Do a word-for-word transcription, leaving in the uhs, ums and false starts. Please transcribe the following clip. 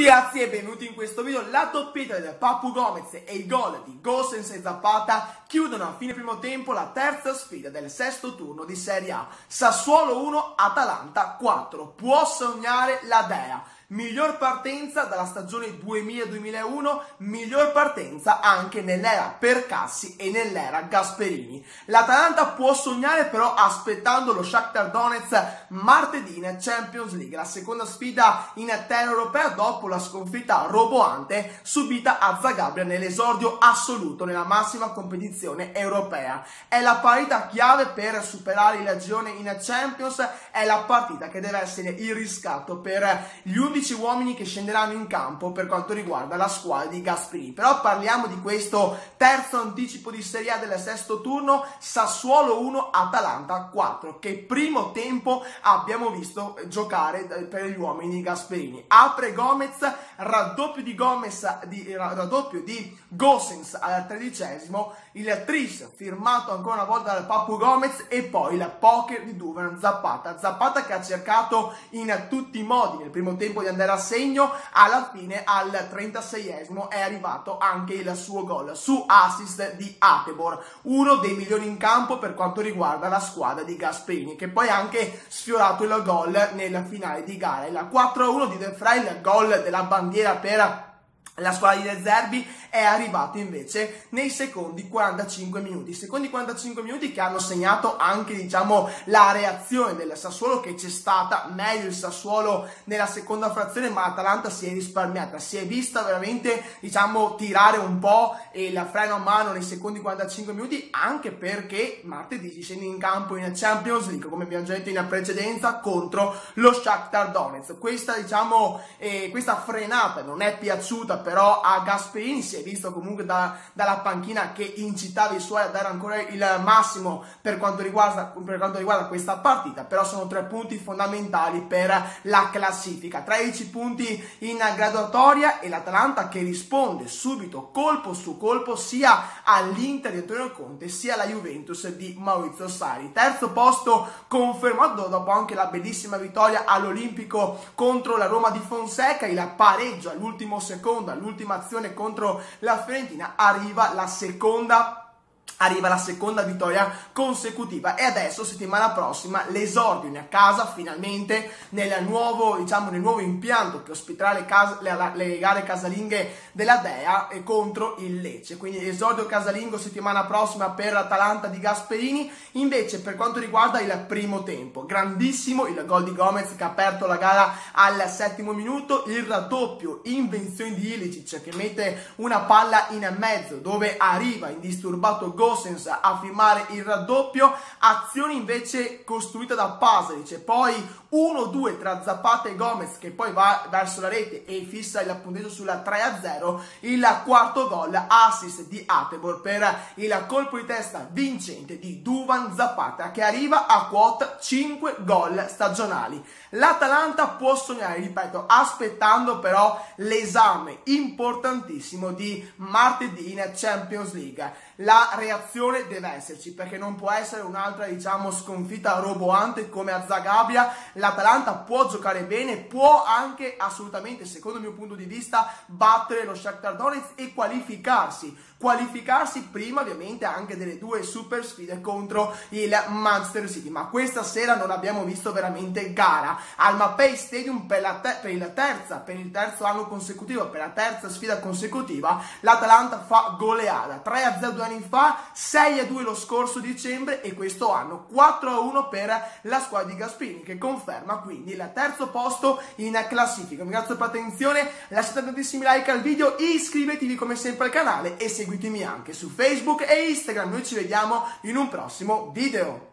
tutti ragazzi e benvenuti in questo video. La doppietta del Papu Gomez e il gol di Gosens e Zapata chiudono a fine primo tempo la terza sfida del sesto turno di Serie A. Sassuolo uno, Atalanta quattro. Può sognare la Dea. Miglior partenza dalla stagione duemila duemilauno, miglior partenza anche nell'era Percassi e nell'era Gasperini. L'Atalanta può sognare però aspettando lo Shakhtar Donetsk martedì in Champions League, la seconda sfida in terra europea dopo la sconfitta roboante subita a Zagabria nell'esordio assoluto nella massima competizione europea. È la partita chiave per superare il girone in Champions, è la partita che deve essere il riscatto per gli undici uomini che scenderanno in campo per quanto riguarda la squadra di Gasperini. Però parliamo di questo terzo anticipo di Serie A del sesto turno, Sassuolo uno, Atalanta quattro, che primo tempo abbiamo visto giocare per gli uomini di Gasperini. Apre Gomez, raddoppio di Gomez, di, raddoppio di Gosens al tredicesimo, il tris firmato ancora una volta dal Papu Gomez e poi il poker di Duvan Zapata. Zapata che ha cercato in tutti i modi nel primo tempo di andare a segno, alla fine al trentaseiesimo è arrivato anche il suo gol su assist di Atebor, uno dei migliori in campo per quanto riguarda la squadra di Gasperini, che poi ha anche sfiorato il gol nel finale di gara. Il quattro a uno di De Vrij, il gol della bandiera per la squadra di De Zerbi, è arrivato invece nei secondi quarantacinque minuti. Secondi quarantacinque minuti che hanno segnato anche, diciamo, la reazione del Sassuolo, che c'è stata. Meglio il Sassuolo nella seconda frazione, ma l'Atalanta si è risparmiata. Si è vista veramente, diciamo, tirare un po' il freno a mano nei secondi quarantacinque minuti, anche perché martedì si scende in campo in Champions League, come abbiamo già detto in precedenza, contro lo Shakhtar Donetsk. Questa, diciamo, eh, questa frenata non è piaciuta però a Gasperini. Si è visto comunque da, dalla panchina che incitava i suoi a dare ancora il massimo per quanto riguarda, per quanto riguarda questa partita. Però sono tre punti fondamentali per la classifica, tredici punti in graduatoria, e l'Atalanta che risponde subito colpo su colpo sia all'Inter di Antonio Conte sia alla Juventus di Maurizio Sarri. Terzo posto confermato dopo anche la bellissima vittoria all'Olimpico contro la Roma di Fonseca, il pareggio all'ultimo secondo, all'ultima azione contro la Fiorentina. Arriva la seconda Arriva la seconda vittoria consecutiva, e adesso settimana prossima l'esordio in casa finalmente nel nuovo, diciamo, nel nuovo impianto che ospiterà le, cas le, le gare casalinghe della Dea e contro il Lecce. Quindi esordio casalingo settimana prossima per l'Atalanta di Gasperini. Invece per quanto riguarda il primo tempo, grandissimo il gol di Gomez che ha aperto la gara al settimo minuto, il raddoppio, invenzione di Ilicic che mette una palla in mezzo dove arriva indisturbato Gosens a firmare il raddoppio. Azione invece costruita da Pasalic e poi uno due tra Zapata e Gomez che poi va verso la rete e fissa il punteggio sulla tre a zero. Il quarto gol, assist di Atebor per il colpo di testa vincente di Duvan Zapata, che arriva a quota cinque gol stagionali. L'Atalanta può sognare, ripeto, aspettando però l'esame importantissimo di martedì in Champions League. La reazione deve esserci, perché non può essere un'altra, diciamo, sconfitta roboante come a Zagabria. L'Atalanta può giocare bene, può anche assolutamente, secondo il mio punto di vista, battere lo Shakhtar Donetsk e qualificarsi. Qualificarsi prima ovviamente anche delle due super sfide contro il Manchester City. Ma questa sera non abbiamo visto veramente gara. Al Mapei Stadium per, la te per, il terza, per il terzo anno consecutivo, per la terza sfida consecutiva, l'Atalanta fa goleada. tre a zero due anni fa, sei a due lo scorso dicembre, e questo anno quattro a uno per la squadra di Gasperini, che conferma quindi il terzo posto in classifica. Vi ringrazio per l'attenzione, lasciate tantissimi like al video, iscrivetevi come sempre al canale e seguitemi anche su Facebook e Instagram. Noi ci vediamo in un prossimo video.